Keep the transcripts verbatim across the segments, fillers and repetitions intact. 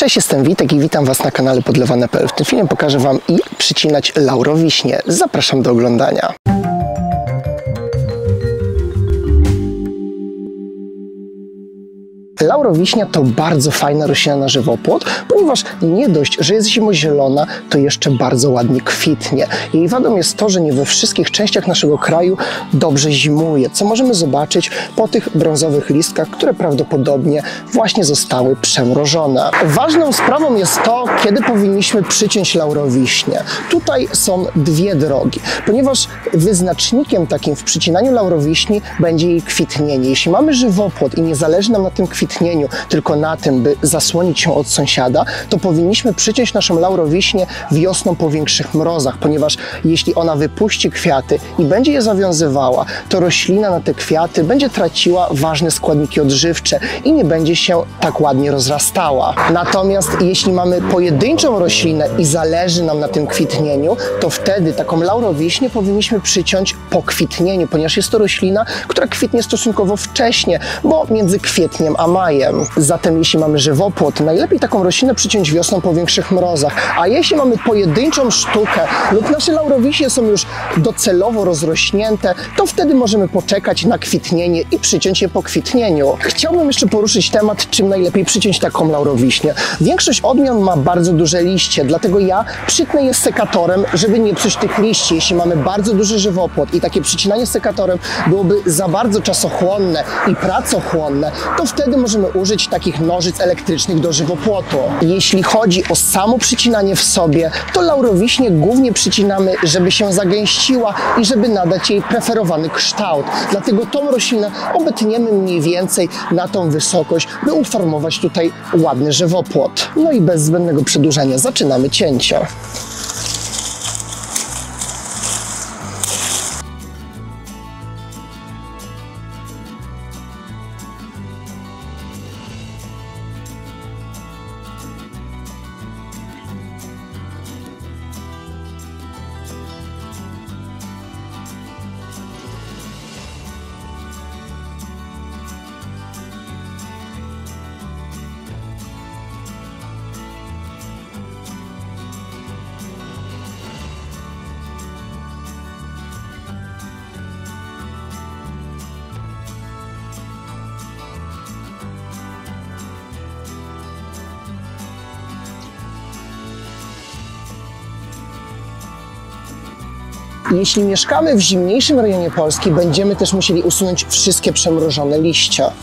Cześć, jestem Witek i witam Was na kanale Podlewane kropka p l. W tym filmie pokażę Wam, jak przycinać laurowiśnie. Zapraszam do oglądania. Laurowiśnia to bardzo fajna roślina na żywopłot, ponieważ nie dość, że jest zimozielona, to jeszcze bardzo ładnie kwitnie. Jej wadą jest to, że nie we wszystkich częściach naszego kraju dobrze zimuje, co możemy zobaczyć po tych brązowych listkach, które prawdopodobnie właśnie zostały przemrożone. Ważną sprawą jest to, kiedy powinniśmy przyciąć laurowiśnię. Tutaj są dwie drogi, ponieważ wyznacznikiem takim w przycinaniu laurowiśni będzie jej kwitnienie. Jeśli mamy żywopłot i nie zależy nam na tym kwitnieniu, tylko na tym, by zasłonić się od sąsiada, to powinniśmy przyciąć naszą laurowiśnię wiosną po większych mrozach, ponieważ jeśli ona wypuści kwiaty i będzie je zawiązywała, to roślina na te kwiaty będzie traciła ważne składniki odżywcze i nie będzie się tak ładnie rozrastała. Natomiast jeśli mamy pojedynczą roślinę i zależy nam na tym kwitnieniu, to wtedy taką laurowiśnię powinniśmy przyciąć po kwitnieniu, ponieważ jest to roślina, która kwitnie stosunkowo wcześnie, bo między kwietniem a majem. Zatem jeśli mamy żywopłot, najlepiej taką roślinę przyciąć wiosną po większych mrozach, a jeśli mamy pojedynczą sztukę lub nasze laurowiśnie są już docelowo rozrośnięte, to wtedy możemy poczekać na kwitnienie i przyciąć je po kwitnieniu. Chciałbym jeszcze poruszyć temat, czym najlepiej przyciąć taką laurowiśnię. Większość odmian ma bardzo duże liście, dlatego ja przytnę je sekatorem, żeby nie psuć tych liści. Jeśli mamy bardzo duży żywopłot i takie przycinanie sekatorem byłoby za bardzo czasochłonne i pracochłonne, to wtedy możemy użyć takich nożyc elektrycznych do żywopłotu. Jeśli chodzi o samo przycinanie w sobie, to laurowiśnię głównie przycinamy, żeby się zagęściła i żeby nadać jej preferowany kształt. Dlatego tą roślinę obetniemy mniej więcej na tą wysokość, by uformować tutaj ładny żywopłot. No i bez zbędnego przedłużania zaczynamy cięcie. Jeśli mieszkamy w zimniejszym rejonie Polski, będziemy też musieli usunąć wszystkie przemrożone liście.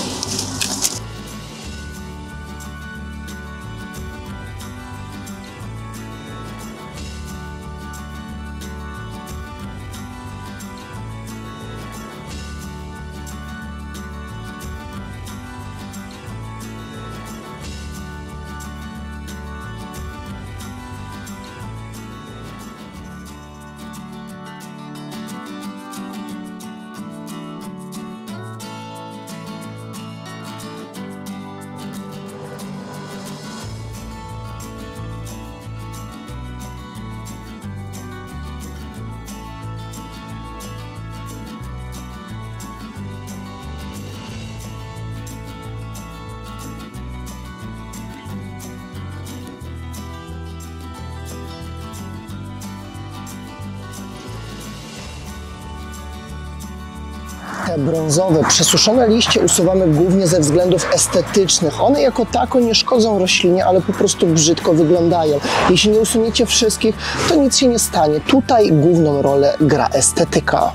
Te brązowe, przesuszone liście usuwamy głównie ze względów estetycznych. One jako tako nie szkodzą roślinie, ale po prostu brzydko wyglądają. Jeśli nie usuniecie wszystkich, to nic się nie stanie. Tutaj główną rolę gra estetyka.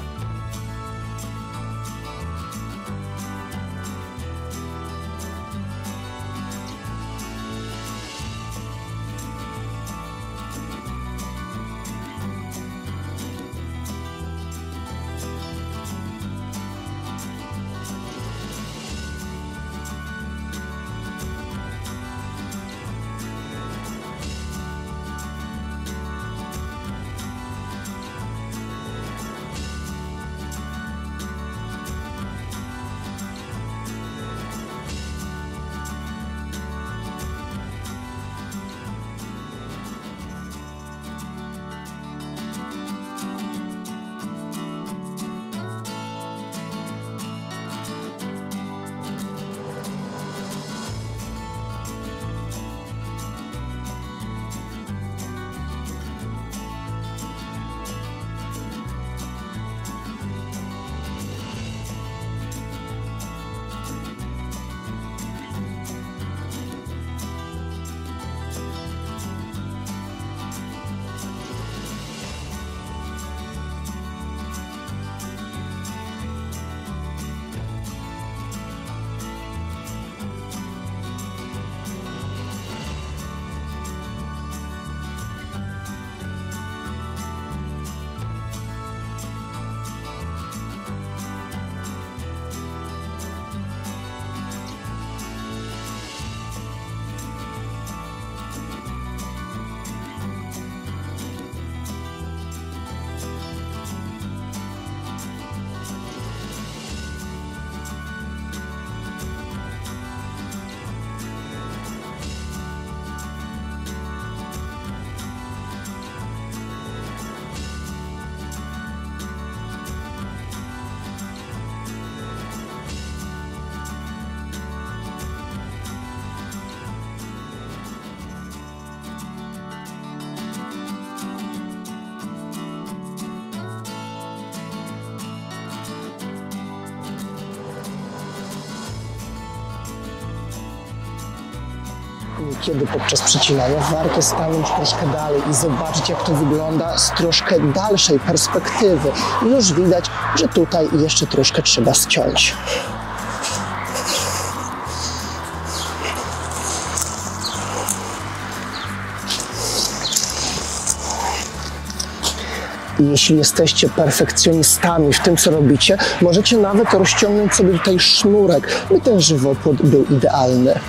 niekiedy podczas przecinania warto stanąć troszkę dalej i zobaczyć, jak to wygląda z troszkę dalszej perspektywy. I już widać, że tutaj jeszcze troszkę trzeba ściąć. I jeśli jesteście perfekcjonistami w tym, co robicie, możecie nawet rozciągnąć sobie tutaj sznurek, by ten żywopłot był idealny.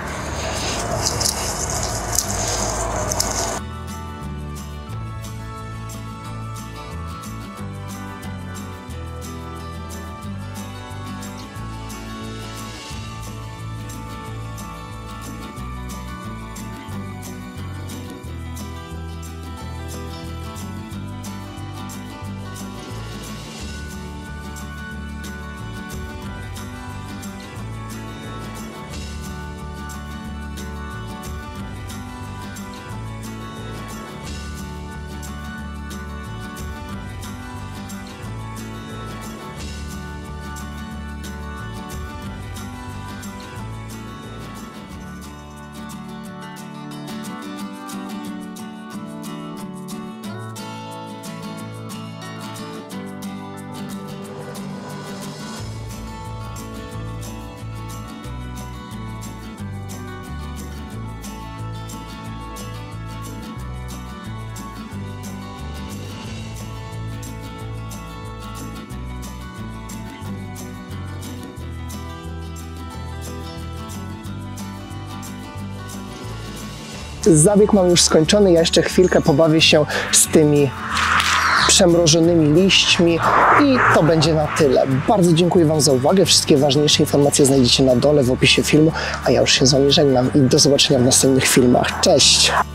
Zabieg mam już skończony, ja jeszcze chwilkę pobawię się z tymi przemrożonymi liśćmi i to będzie na tyle. Bardzo dziękuję Wam za uwagę, wszystkie ważniejsze informacje znajdziecie na dole w opisie filmu, a ja już się z Wami żegnam i do zobaczenia w następnych filmach. Cześć!